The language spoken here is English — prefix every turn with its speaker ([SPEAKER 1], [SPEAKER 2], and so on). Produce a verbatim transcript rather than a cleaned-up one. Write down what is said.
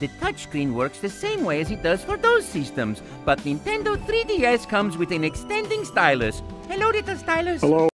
[SPEAKER 1] The touchscreen works the same way as it does for those systems, but Nintendo three D S comes with an extending stylus. Hello, little stylus.
[SPEAKER 2] Hello.